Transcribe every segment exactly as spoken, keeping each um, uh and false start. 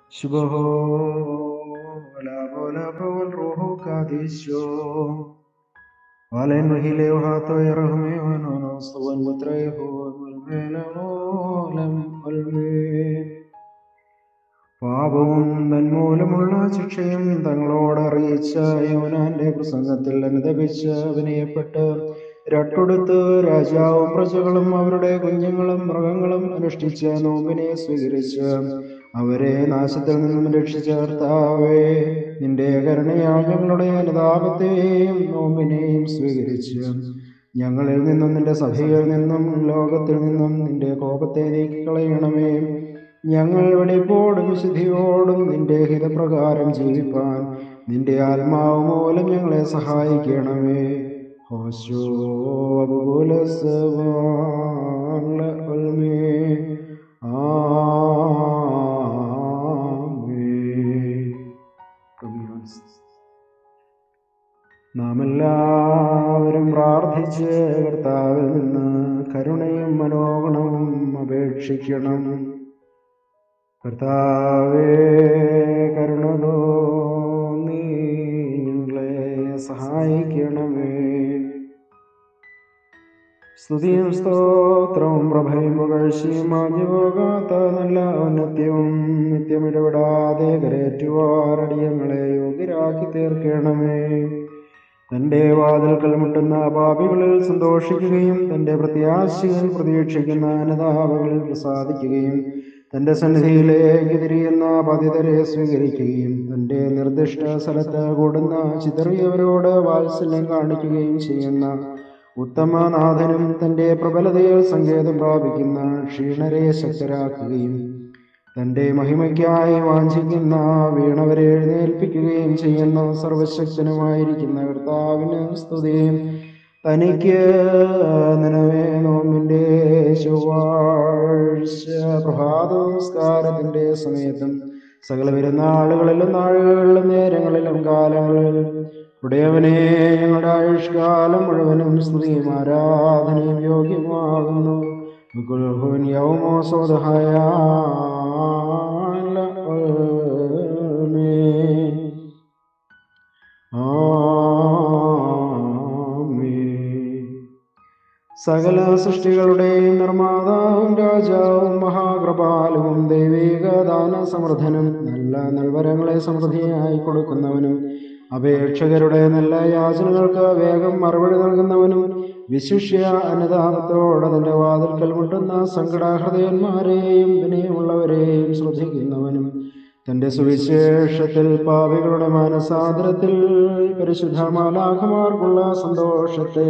ശുഭഹോ ലാഭോലാഭവൽ റോഹോ കാദീശോ വാലൻ മഹിലേയോ ഹാത്തോ യറഹമയോ no no Suven മുത്രയോ മുൽമേലമോലം ഒൽമേ. പാപവും തന്മൂലമുള്ള ശിക്ഷയും തങ്ങളോട് അറിയിച്ച യോനാന്റെ പ്രസംഗത്തിൽ അനുദപിച്ച് വിനയപ്പെട്ട് രട്ടുടുത്ത് രാജാവും പ്രജകളും അവരുടെ കുഞ്ഞുങ്ങളും മൃഗങ്ങളും അനുഷ്ഠിച്ച നോമ്പിനെ സ്വീകരിച്ച് അവരെ നാശത്തിൽ നിന്നും രക്ഷിച്ച കർത്താവേ, നിന്റെ കരുണയാൽ ഞങ്ങളുടെ അനുതാപത്തെയും നോമ്പിനെയും സ്വീകരിച്ച് ഞങ്ങളിൽ നിന്നും നിന്റെ സഭയിൽ നിന്നും ലോകത്തിൽ നിന്നും നിന്റെ കോപത്തെ നീക്കിക്കളയണമേ. ഞങ്ങൾ വെടിപ്പോടും വിശുദ്ധിയോടും നിന്റെ ഹിതപ്രകാരം ജീവിപ്പാൻ നിന്റെ ആത്മാവ് മൂലം ഞങ്ങളെ സഹായിക്കണമേ. ഹോശോ നാം എല്ലാവരും പ്രാർത്ഥിച്ച് കർത്താവിൽ നിന്ന് കരുണയും മനോഗുണവും അപേക്ഷിക്കണം. കർത്താവേ, കരുണ തോന്നി ഞങ്ങളെ സഹായിക്കണമേ. സ്തുതിയും സ്തോത്രവും പ്രഭയും പുകഴ്ചയും മാഞ്ഞുപോകാത്ത നല്ല ഔന്നത്യവും നിത്യമിടപെടാതെ കരേറ്റുവാറടിയങ്ങളെ യോഗ്യരാക്കി തീർക്കണമേ. തന്റെ വാതിൽക്കൽ മുട്ടുന്ന പാപികളിൽ സന്തോഷിക്കുകയും തന്റെ പ്രത്യാശയിൽ പ്രതീക്ഷിക്കുന്ന അനുതാപങ്ങളിൽ പ്രസാദിക്കുകയും തന്റെ സന്നിധിയിലേക്ക് തിരിയുന്ന പതിതരെ സ്വീകരിക്കുകയും തന്റെ നിർദ്ദിഷ്ട സ്ഥലത്ത് കൂടുന്ന ചിതറിയവരോട് വാത്സല്യം കാണിക്കുകയും ചെയ്യുന്ന ഉത്തമനാഥനും തന്റെ പ്രബലതയിൽ സങ്കേതം പ്രാപിക്കുന്ന ക്ഷീണരെ ശക്തരാക്കുകയും തന്റെ മഹിമയ്ക്കായി വാഞ്ചിക്കുന്ന വീണവരെ എഴുന്നേൽപ്പിക്കുകയും ചെയ്യുന്ന സർവശക്തനുമായിരിക്കുന്ന കർത്താവിന് സ്തുതിയും. തനിക്ക് നിലവേ നോമ്പിന്റെ ചൊവ്വാഴ്ച പ്രഭാത നമസ്കാരത്തിന്റെ സമയത്തും സകല പെരുന്നാളുകളിലും നാളുകളിലും നേരങ്ങളിലും കാലങ്ങളിലും ഉടയവനെ ഞങ്ങളുടെ ആയുഷ്കാലം മുഴുവനും സ്തുതിയും ആരാധനയും യോഗ്യമാകുന്നു. സകല സൃഷ്ടികളുടെയും നിർമ്മാതാവും രാജാവും മഹാകൃപാലുവും ദൈവിക ദാന സമൃദ്ധനും നല്ല നൽവരങ്ങളെ സമൃദ്ധിയായി കൊടുക്കുന്നവനും അപേക്ഷകരുടെ നല്ല യാചനകൾക്ക് വേഗം മറുപടി നൽകുന്നവനും വിശിഷ്യ അനുതാപത്തോടെ തന്റെ വാതിൽക്കൽ മുട്ടുന്ന സങ്കടാഹൃദയന്മാരെയും വിനയമുള്ളവരെയും ശ്രദ്ധിക്കുന്നവനും തന്റെ സുവിശേഷത്തിൽ പാപികളുടെ മാനസാന്തരത്തിൽ പരിശുദ്ധ മാലാഖമാർക്കുള്ള സന്തോഷത്തെ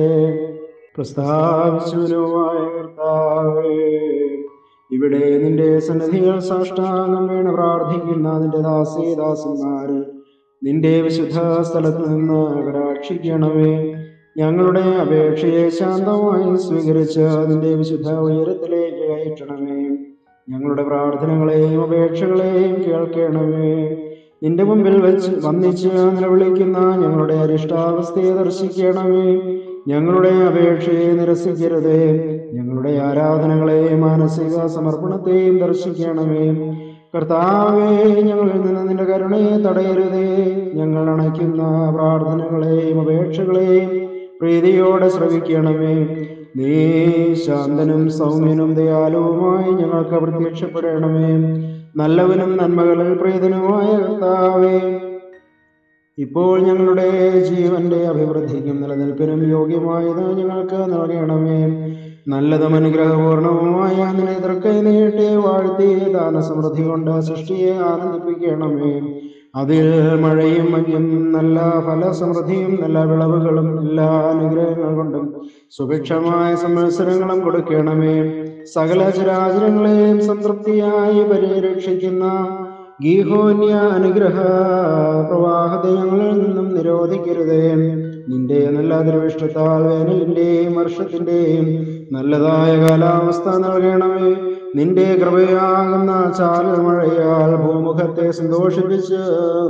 പ്രസ്താവിച്ചുനുമായ കർത്താവേ, ഇവിടെ നിന്റെ സന്നിധികൾ സാഷ്ടാംഗം വീണ് പ്രാർത്ഥിക്കുന്ന നിന്റെ ദാസീദാസന്മാര് നിന്റെ വിശുദ്ധ സ്ഥലത്ത് നിന്ന് കടാക്ഷിക്കണമേ. ഞങ്ങളുടെ അപേക്ഷയെ ശാന്തമായി സ്വീകരിച്ച് നിന്റെ വിശുദ്ധ ഉയരത്തിലേക്ക് കയറ്റണമേ. ഞങ്ങളുടെ പ്രാർത്ഥനകളെയും അപേക്ഷകളെയും കേൾക്കണമേ. നിന്റെ മുമ്പിൽ വെച്ച് വന്നിച്ച് നിലവിളിക്കുന്ന ഞങ്ങളുടെ അരിഷ്ടാവസ്ഥയെ ദർശിക്കണമേ. ഞങ്ങളുടെ അപേക്ഷയെ നിരസിക്കരുതേ. ഞങ്ങളുടെ ആരാധനകളെയും മാനസിക സമർപ്പണത്തെയും ദർശിക്കണമേ. കർത്താവേ, ഞങ്ങളിൽ നിന്ന് നിന്റെ കരുണയെ തടയരുതേ. ഞങ്ങൾ അണയ്ക്കുന്ന പ്രാർത്ഥനകളെയും അപേക്ഷകളെയും പ്രീതിയോടെ ശ്രവിക്കണമേ. നീ ശാന്തനും സൗമ്യനും ദയാലുവുമായി ഞങ്ങൾക്ക് പ്രത്യക്ഷപ്പെടണമേ. നല്ലവനും നന്മകളിൽ പ്രീതനുമായ കർത്താവേ, ഇപ്പോൾ ഞങ്ങളുടെ ജീവന്റെ അഭിവൃദ്ധിക്കും നിലനിൽപ്പിനും യോഗ്യമായത് ഞങ്ങൾക്ക് നൽകണമേ. നല്ലതും അനുഗ്രഹപൂർണവുമായ നിന്നെ തൃക്കൈ നീട്ടി വാഴ്ത്തി ദാനസമൃദ്ധി കൊണ്ട് സൃഷ്ടിയെ ആനന്ദിപ്പിക്കണമേ. അതിൽ മഴയും മഞ്ഞും നല്ല ഫലസമൃദ്ധിയും നല്ല വിളവുകളും എല്ലാ അനുഗ്രഹങ്ങൾ കൊണ്ടും സുഭിക്ഷമായ സംവത്സരങ്ങളും കൊടുക്കണമേ. സകല ചരാചരങ്ങളെയും സംതൃപ്തിയായി പരിരക്ഷിക്കുന്ന ഗീഹോന്യ അനുഗ്രഹ പ്രവാഹത്തെ ഞങ്ങളിൽ നിന്നും നിരോധിക്കരുതേ. നിന്റെ നല്ല ദൃഷ്ടാൽ വേനലിന്റെയും വർഷത്തിന്റെയും നല്ലതായ കാലാവസ്ഥ നൽകണമേ. നിന്റെ കൃപയാകുന്ന ചാരൽ മഴയാൽ ഭൂമുഖത്തെ സന്തോഷിപ്പിച്ച്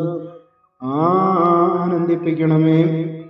ആനന്ദിപ്പിക്കണമേ.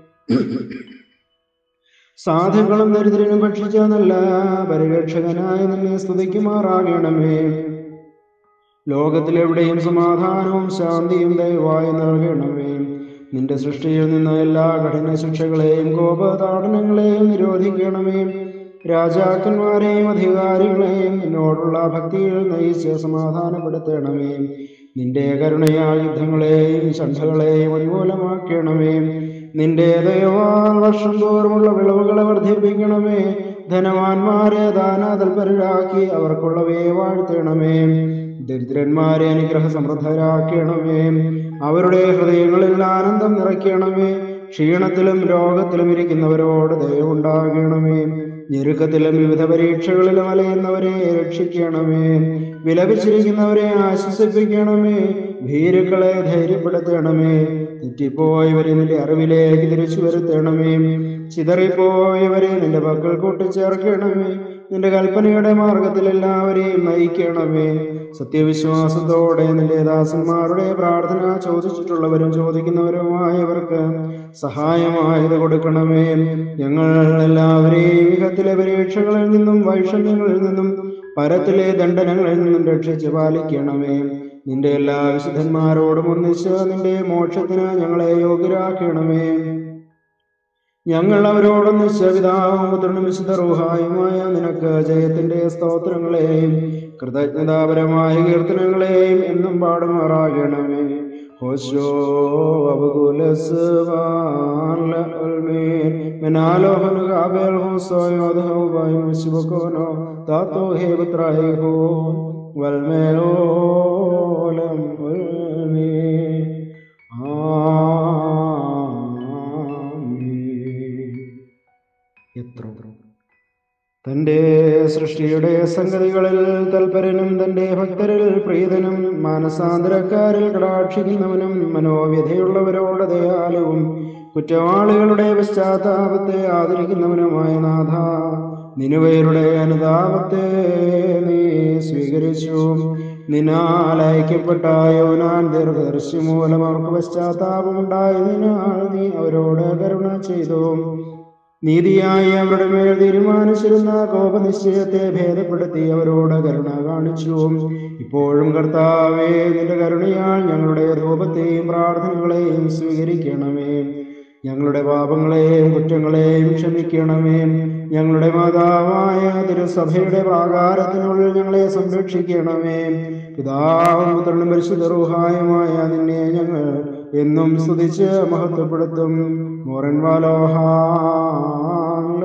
സാധുക്കളും ദരിദ്രനും ഭക്ഷിച്ച നല്ല പരിരക്ഷകനായ നിന്നെ സ്തുതിക്കുമാറാകണമേ. ലോകത്തിലെവിടെയും സമാധാനവും ശാന്തിയും ദയവായി നൽകണമേ. നിന്റെ സൃഷ്ടിയിൽ നിന്ന് എല്ലാ കഠിന ശിക്ഷകളെയും കോപതാടനങ്ങളെയും നിരോധിക്കണമേ. രാജാക്കന്മാരെയും അധികാരികളെയും നിന്നോടുള്ള ഭക്തിയിൽ നയിച്ച് സമാധാനപ്പെടുത്തണമേ. നിന്റെ കരുണയാൽ യുദ്ധങ്ങളെയും ചണ്ടകളെയും ഉന്മൂലമാക്കണമേ. നിന്റെ ദയവാൽ വർഷം തോറുമുള്ള വിളവുകളെ വർദ്ധിപ്പിക്കണമേ. ധനവാന്മാരെ ദാനതൽപരരാക്കി അവർക്കുള്ളവയെ വാഴ്ത്തണമേ. ദരിദ്രന്മാരെ അനുഗ്രഹ സമൃദ്ധരാക്കണമേ. അവരുടെ ഹൃദയങ്ങളിൽ ആനന്ദം നിറയ്ക്കണമേ. ക്ഷീണത്തിലും രോഗത്തിലും ഇരിക്കുന്നവരോട് ദയവുണ്ടാകണമേ. ഞെരുക്കത്തിലും വിവിധ പരീക്ഷകളിലും അലയുന്നവരെ രക്ഷിക്കണമേ. വിലപിച്ചിരിക്കുന്നവരെ ആശ്വസിപ്പിക്കണമേ. ഭീരുക്കളെ ധൈര്യപ്പെടുത്തണമേ. തെറ്റിപ്പോയവരെ നിന്റെ അറിവിലേക്ക് തിരിച്ചു വരുത്തണമേ. ചിതറിപ്പോയവരെ നിന്റെ പക്കൽ കൂട്ടിച്ചേർക്കണമേ. നിന്റെ കൽപ്പനയുടെ മാർഗത്തിൽ എല്ലാവരെയും നയിക്കണമേ. സത്യവിശ്വാസത്തോടെ നിന്റെ ദാസന്മാരുടെ പ്രാർത്ഥന ചോദിച്ചിട്ടുള്ളവരും ചോദിക്കുന്നവരുമായവർക്ക് സഹായമായത് കൊടുക്കണമേ. ഞങ്ങൾ എല്ലാവരെയും ഇഹത്തിലെ പരീക്ഷകളിൽ നിന്നും വൈഷമ്യങ്ങളിൽ നിന്നും പരത്തിലെ ദണ്ഡനങ്ങളിൽ നിന്നും രക്ഷിച്ച് പാലിക്കണമേ. നിന്റെ എല്ലാ വിശുദ്ധന്മാരോടും ഒന്നിച്ച് നിന്റെ മോക്ഷത്തിന് ഞങ്ങളെ യോഗ്യരാക്കണമേ. ഞങ്ങൾ അവരോടൊന്നിച്ച് പിതാവും പുത്രനും വിശുദ്ധ റൂഹായുമായ നിനക്ക് ജയത്തിന്റെ സ്തോത്രങ്ങളെയും കൃതജ്ഞതാപരമായ കീർത്തനങ്ങളെയും എന്നും പാടുമാറാകണമേ. ഹോശോ തന്റെ സൃഷ്ടിയുടെ സംഗതികളിൽ തൽപരനും തന്റെ ഭക്തരിൽ പ്രീതനും മാനസാന്തരക്കാരിൽ കടാക്ഷിക്കുന്നവനും മനോവ്യഥയുള്ളവരോട് ദയാലുവും കുറ്റവാളികളുടെ പശ്ചാത്താപത്തെ ആദരിക്കുന്നവനുമായ നാഥ, നിനുവയുടെ അനുതാപത്തെ നീ സ്വീകരിച്ചു. നിന്നാൽ അയക്കപ്പെട്ട യോനാൻ ദീർഘദർശി മൂലം അവർക്ക് പശ്ചാത്താപമുണ്ടായതിനാൽ നീ അവരോട് കരുണ ചെയ്തു. നീതിയായി അവരുടെ മേൽ തീരുമാനിച്ചിരുന്ന കോപനിശ്ചയത്തെ ഭേദപ്പെടുത്തി അവരോട് കരുണ കാണിച്ചു. ഇപ്പോഴും കർത്താവേ, നിന്റെ കരുണയാൽ ഞങ്ങളുടെ ധൂപത്തെയും പ്രാർത്ഥനകളെയും സ്വീകരിക്കണമേ. ഞങ്ങളുടെ പാപങ്ങളെയും കുറ്റങ്ങളെയും ക്ഷമിക്കണമേ. ഞങ്ങളുടെ മാതാവായ തിരുസഭയുടെ പ്രാകാരത്തിനുള്ളിൽ ഞങ്ങളെ സംരക്ഷിക്കണമേ. പിതാവും പുത്രനും പരിശുദ്ധ റൂഹായുമായ നിന്നെ ഞങ്ങൾ എന്നും സ്തുതിച്ച് മഹത്വപ്പെടുത്തും. മോറൻ വാലോഹാമീൻ.